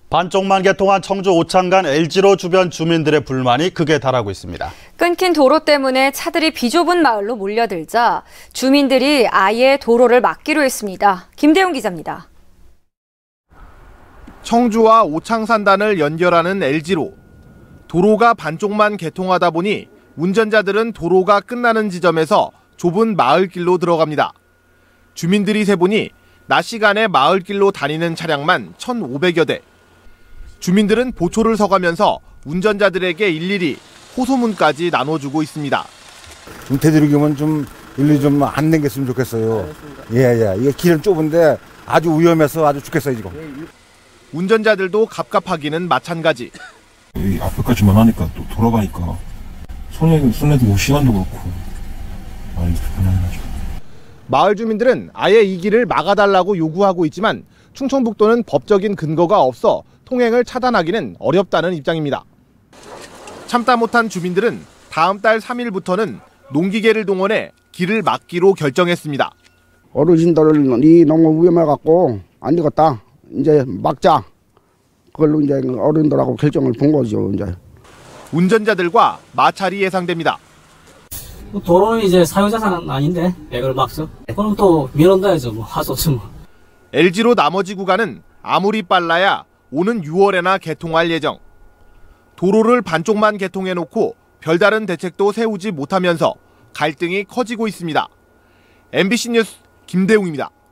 반쪽만 개통한 청주 오창간 LG로 주변 주민들의 불만이 극에 달하고 있습니다. 끊긴 도로 때문에 차들이 비좁은 마을로 몰려들자 주민들이 아예 도로를 막기로 했습니다. 김대웅 기자입니다. 청주와 오창산단을 연결하는 LG로 도로가 반쪽만 개통하다 보니 운전자들은 도로가 끝나는 지점에서 좁은 마을길로 들어갑니다. 주민들이 세보니 낮 시간에 마을길로 다니는 차량만 1,500여 대. 주민들은 보초를 서가면서 운전자들에게 일일이 호소문까지 나눠주고 있습니다. 좀 되도록이면 좀 일일이 좀 안 댕겼으면 좋겠어요. 예. 이게 길은 좁은데 아주 위험해서 아주 죽겠어요, 지금. 운전자들도 갑갑하기는 마찬가지. 여기 앞에까지만 하니까 또 돌아가니까 손에도 뭐 시간도 그렇고 많이 불편하죠. 마을 주민들은 아예 이 길을 막아달라고 요구하고 있지만 충청북도는 법적인 근거가 없어 통행을 차단하기는 어렵다는 입장입니다. 참다 못한 주민들은 다음 달 3일부터는 농기계를 동원해 길을 막기로 결정했습니다. 어르신들이 너무 위험해갖고 안 되겠다. 이제 막자. 그걸로 이제 어른들하고 결정을 본 거죠. 이제. 운전자들과 마찰이 예상됩니다. 도로는 이제 사용자산은 아닌데 왜 그걸 막죠? 그럼 또 밀어넣어야죠. 뭐 할 수 없죠. 뭐. LG로 나머지 구간은 아무리 빨라야 오는 6월에나 개통할 예정. 도로를 반쪽만 개통해놓고 별다른 대책도 세우지 못하면서 갈등이 커지고 있습니다. MBC 뉴스 김대웅입니다.